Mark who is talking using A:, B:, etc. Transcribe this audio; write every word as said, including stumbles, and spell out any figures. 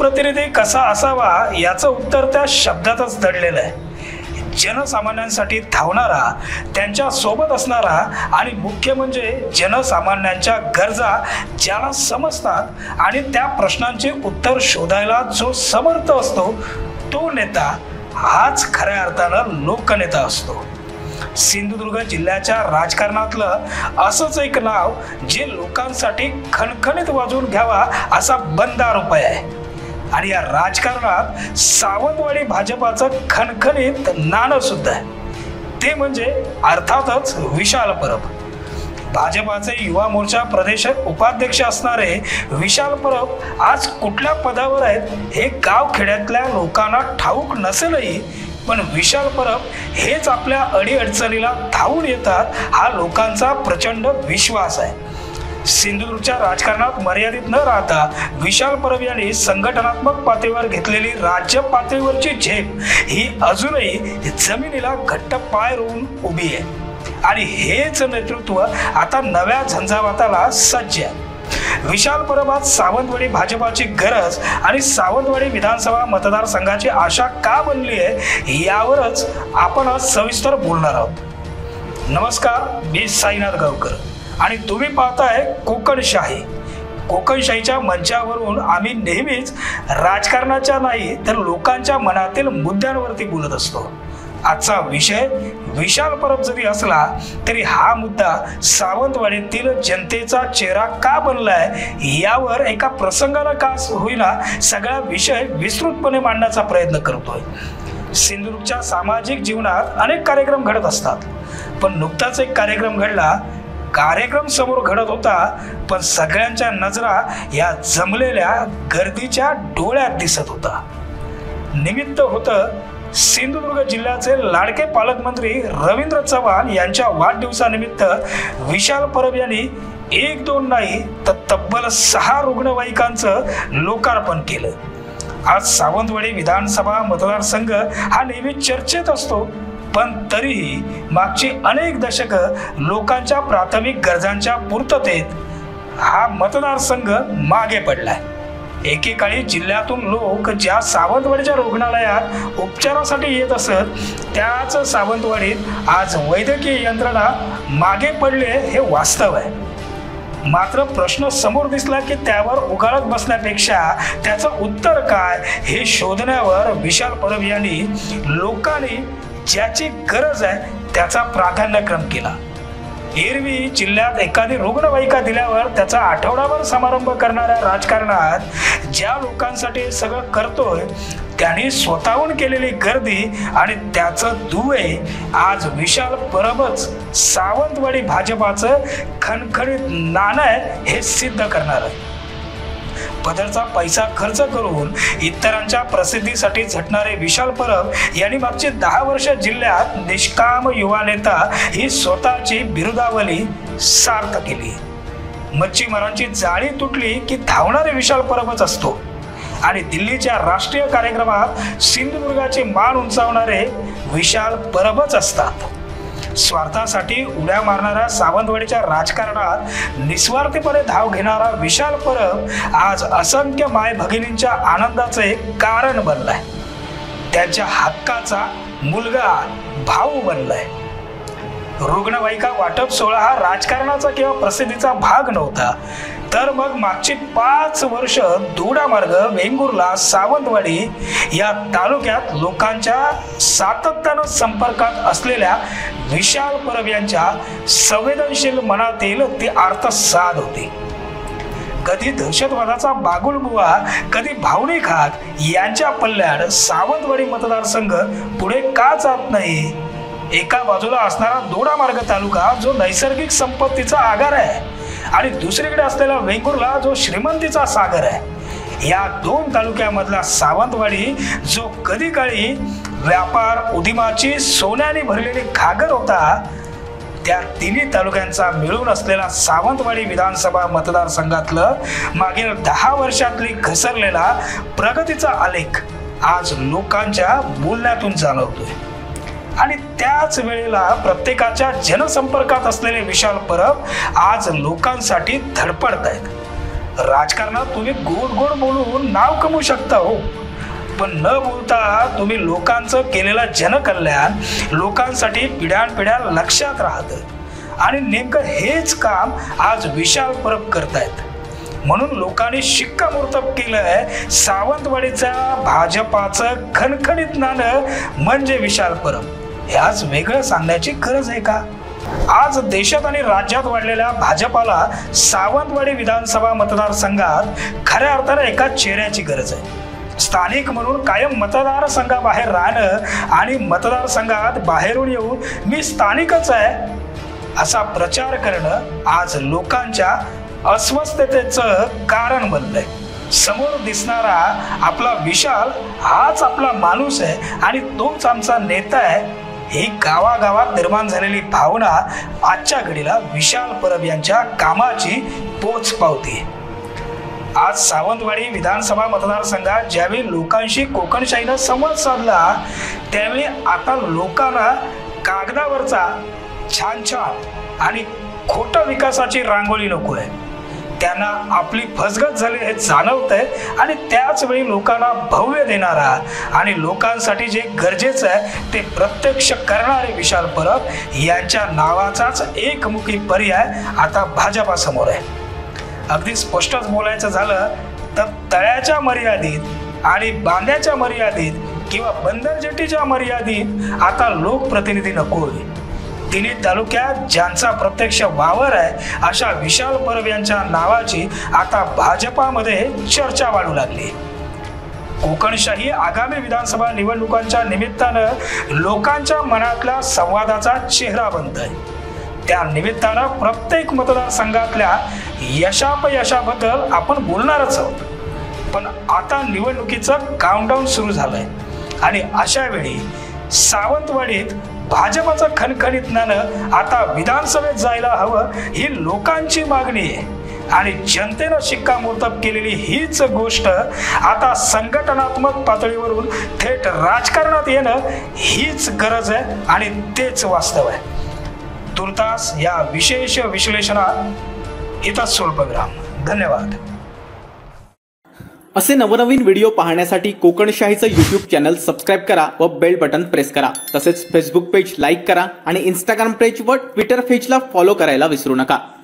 A: लोकप्रतिनिधी कसा असावा याचं उत्तर त्या शब्दातच दडलेलं आहे। जनसामान्यांसाठी धावणारा, त्यांच्या सोबत असणारा आणि मुख्य म्हणजे जनसामान्यांच्या गरजा ज्याला समजतात आणि त्या प्रश्नांचे उत्तर शोधायला जो समर्थ असतो तो नेता हाच खऱ्या अर्थानं लोकनेता असतो। सिंधुदुर्ग जिल्ह्याच्या राजकारणातलं असंच एक नाव जे लोकांसाठी खणखणीत वाजवून घ्यावा असा बंदार उपाय आहे आणि या राजकारणात सावंतवाडी भाजपाचं खणखणीत नाणं सुद्धा आहे, ते म्हणजे अर्थातच विशाल परब। भाजपाचे युवा मोर्चा प्रदेश उपाध्यक्ष असणारे विशाल परब आज कुठल्या पदावर आहेत हे गावखेड्यातल्या लोकांना ठाऊक नसेलही, पण विशाल परब हेच आपल्या अडीअडचणीला धावून येतात हा लोकांचा प्रचंड विश्वास आहे। सिंधुदुर्गच्या राजकारणात मर्यादित न राहता विशाल परब यांनी संघटनात्मक पातळीवर घेतलेली राज्य पातळीवरची झेप ही अजूनही जमिनीला घट्ट पाय रोवून उभी आहे आणि हेच नेतृत्व आता नव्या झंझावाताला सज्ज आहे। विशाल परब आज सावंतवाडी भाजपाची गरज आणि सावंतवाडी विधानसभा मतदारसंघाची आशा का बनली आहे यावरच आपण आज सविस्तर बोलणार आहोत। नमस्कार, मी साईनाथ गावकर आणि तुम्ही पाहताय कोकणशाही। कोकणशाहीच्या मंचावरून आम्ही नेहमीच राजकारणाच्या नाही तर लोकांच्या मनातील मुद्द्यांवरती बोलत असतो। आजचा विषय विशाल परब जरी असला तरी हा मुद्दा सावंतवाडीतील जनतेचा चेहरा का बनलाय यावर एका प्रसंगाला का होईना सगळा विषय विस्तृतपणे मांडण्याचा प्रयत्न करतोय। सिंधुदुर्गच्या सामाजिक जीवनात अनेक कार्यक्रम घडत असतात, पण नुकताच एक कार्यक्रम घडला। कार्यक्रम समोर घडत होता पण सगळ्यांच्या नजरा या जमलेल्या गर्दीच्या डोळ्यात दिसत होता। निमित्त होतं सिंधुदुर्ग जिल्ह्याचे लाडके पालकमंत्री रवींद्र चव्हाण यांच्या वाढदिवसानिमित्त विशाल परब यांनी एक दोन नाही तर तब्बल सहा रुग्णवाहिकांचं लोकार्पण केलं। आज सावंतवाडी विधानसभा मतदारसंघ हा नेहमी चर्चेत असतो, पण तरीही मागची अनेक दशकं लोकांच्या प्राथमिक गरजांच्या पूर्ततेत हा मतदारसंघ मागे पडलाय। एकेकाळी जिल्ह्यातून लोक ज्या सावंतवाडीच्या रुग्णालयात उपचारासाठी येत असत त्याच सावंतवाडीत आज वैद्यकीय यंत्रणा मागे पडले हे वास्तव आहे। मात्र प्रश्न समोर दिसला की त्यावर उगाळत बसण्यापेक्षा त्याचं उत्तर काय हे शोधण्यावर विशाल परब यांनी लोकांनी ज्याची गरज आहे त्याचा प्राधान्यक्रम केला। एरवी जिल्ह्यात एखादी रुग्णवाहिका दिल्यावर त्याचा आठवडाभर समारंभ करणाऱ्या राजकारणात ज्या लोकांसाठी सगळं करतोय त्यांनी स्वतःहून केलेली गर्दी आणि त्याचं दुवे आज विशाल परबच सावंतवाडी भाजपाचं खणखणीत नाणं आहे हे सिद्ध करणार आहे। पदरचा पैसा खर्च करून इतरांच्या प्रसिद्धीसाठी झटणारे विशाल परब यांनी मागची दहा वर्ष जिल्ह्यात निष्काम युवा नेता ही स्वतःची बिरुदावली सार्थ केली। मच्छीमारांची जाळी तुटली की धावणारे विशाल परबच असतो आणि दिल्लीच्या राष्ट्रीय कार्यक्रमात सिंधुदुर्गाची मान उंचावणारे विशाल परबच असतात। स्वार्थासाठी उड्या मारणाऱ्या सावंतवाडीच्या राजकारणात निस्वार्थीपणे धाव घेणारा विशाल परब आज असंख्य माय भगिनींच्या आनंदाचे कारण बनलाय, त्यांच्या हक्काचा मुलगा भाऊ बनलाय। रुग्णवाहिका वाटप सोहळा हा राजकारणाचा किंवा प्रसिद्धीचा भाग नव्हता, तर मग मागची पाच वर्ष दोडामार्ग, वेंगुर्ला, सावंतवाडी या तालुक्यात लोकांच्या सातत्यानं संपर्कात असलेल्या विशाल परब यांच्या संवेदनशील मनातील ती अर्थसाध होती। कधी दहशतवादाचा बागुलबुवा, कधी भावनिक हाक यांच्या पल्ल्याड सावंतवाडी मतदारसंघ पुढे का जात नाही? एका बाजूला असणारा दोडामार्ग तालुका जो नैसर्गिक संपत्तीचा आगार आहे आणि दुसरीकडे असलेला वेंगुर्ला जो श्रीमंतीचा सागर आहे। या दोन तालुक्यामधला सावंतवाडी जो कधी काळी व्यापार उद्यमाची सोन्याने भरलेली घागर होता, त्या तिन्ही तालुक्यांचा मिळून असलेला सावंतवाडी विधानसभा मतदारसंघातलं मागील दहा वर्षातली घसरलेला प्रगतीचा आलेख आज लोकांच्या बोलण्यातून जाणवतोय आणि त्याच वेळेला प्रत्येकाच्या जनसंपर्कात असलेले विशाल परब आज लोकांसाठी धडपडत आहेत। राजकारणात तुम्ही गोड गोड बोलून नाव कमवू शकता हो, पण न बोलता तुम्ही लोकांचं केलेलं जनकल्याण लोकांसाठी पिढ्यानपिढ्या लक्षात राहतं आणि नेमकं हेच काम आज विशाल परब करतायत. म्हणून लोकांनी शिक्कामोर्तब केलंय सावंतवाडीच्या भाजपाचं खणखणीत नाणं म्हणजे विशाल परब. हे आज वेगळं सांगण्याची गरज आहे का? आज देशात आणि राज्यात वाढलेल्या भाजपाला सावंतवाडी विधानसभा मतदारसंघात खऱ्या अर्थाने एका चेहऱ्याची गरज आहे. स्थानिक म्हणून कायम मतदारसंघाबाहेर राहणं आणि मतदारसंघात बाहेरून येऊन मी स्थानिकच आहे असा प्रचार करणं आज लोकांच्या अस्वस्थतेचं कारण बनलंय. समोर दिसणारा आपला विशाल हाच आपला माणूस आहे आणि तोच आमचा नेता आहे, ही गावागावात निर्माण झालेली भावना आजच्या घडीला विशाल परब यांच्या कामाची पोच पावते. आज सावंतवाडी विधानसभा मतदारसंघात ज्यावेळी लोकांशी कोकणशाहीनं संवाद साधला त्यावेळी आता लोकांना कागदावरचा छान छान आणि खोटं विकासाची रांगोळी नको आहे. त्यांना आपली फसगत झाली हे जाणवतंय आणि त्याच वेळी लोकांना भव्य देणारा आणि लोकांसाठी जे गरजेचं आहे ते प्रत्यक्ष करणारे विशाल परब यांच्या नावाचाच एकमुखी पर्याय आता भाजपासमोर आहे. अगदी स्पष्टच बोलायचं झालं तर तळ्याच्या मर्यादित आणि बांध्याच्या मर्यादित किंवा बंदरजेटीच्या मर्यादित आता लोकप्रतिनिधी नकोय. तिन्ही तालुक्यात ज्यांचा प्रत्यक्ष वावर आहे अशा विशाल परब यांच्या नावाची आता भाजपामध्ये चर्चा वाढू लागली. कोकणशाही आगामी विधानसभा निवडणुकांच्या निमित्तानं लोकांच्या मनातल्या संवादाचा चेहरा बनतोय. त्या निमित्तानं प्रत्येक मतदारसंघातल्या यशापयशाबद्दल आपण बोलणारच आहोत. पण आता निवडणुकीचं काउंटडाऊन सुरू झालंय आणि अशा वेळी सावंतवाडीत भाजपाचं खणखणीत नाणं आता विधानसभेत जायला हवं ही लोकांची मागणी आहे आणि जनतेनं शिक्कामोर्तब केलेली हीच गोष्ट आता संघटनात्मक पातळीवरून थेट राजकारणात येणं हीच गरज आहे आणि तेच वास्तव आहे. तुर्तास या विशेष विश्लेषणात इथंच स्वल्पविराम. धन्यवाद.
B: असे नवनवीन व्हिडिओ पाहण्यासाठी कोकणशाहीचं यूट्यूब चॅनल सबस्क्राईब करा व बेल बटन प्रेस करा. तसेच फेसबुक पेज लाईक करा आणि इंस्टाग्राम पेज व ट्विटर पेजला फॉलो करायला विसरू नका.